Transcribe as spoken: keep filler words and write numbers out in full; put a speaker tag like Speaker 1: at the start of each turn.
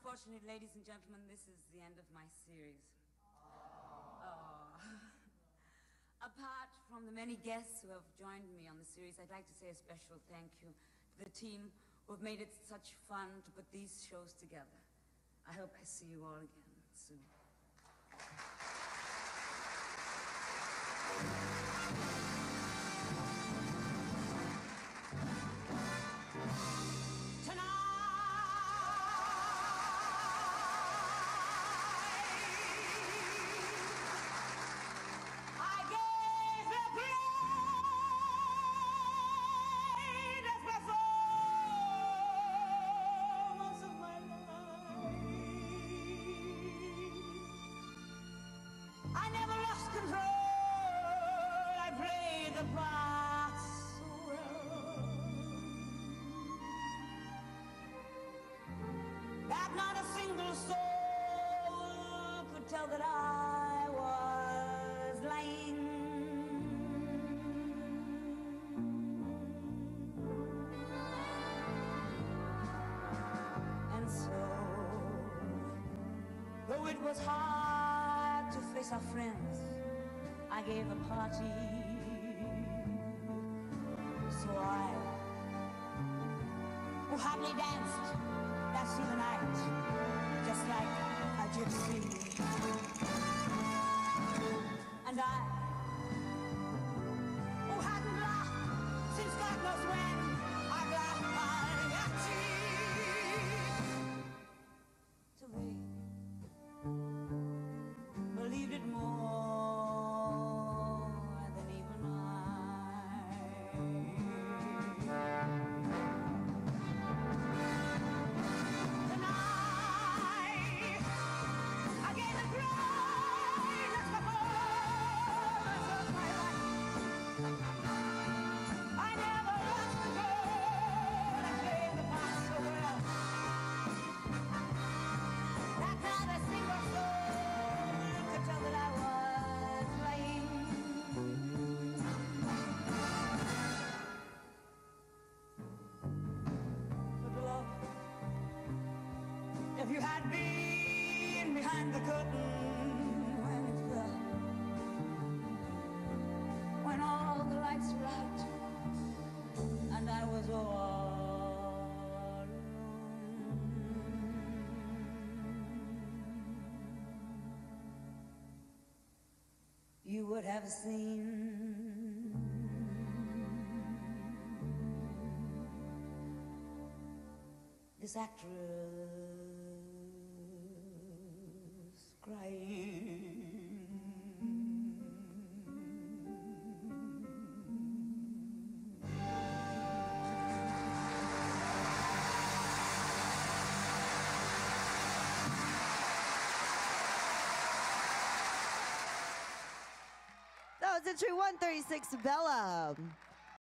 Speaker 1: Unfortunately, ladies and gentlemen, this is the end of my series. Oh. Apart from the many guests who have joined me on the series, I'd like to say a special thank you to the team who have made it such fun to put these shows together. I hope I see you all again soon. That I was lying. And so, though it was hard to face our friends, I gave a party. So I, who hardly danced that same night, just like a gypsy. And I, who hadn't laughed since God knows when, I've laughed my till they believed it more than even I. Tonight, I gave a great if you had been behind the curtain when it's dark, when all the lights were out and I was all alone, you would have seen this actress crying.
Speaker 2: That was entry one thirty-six, Bella.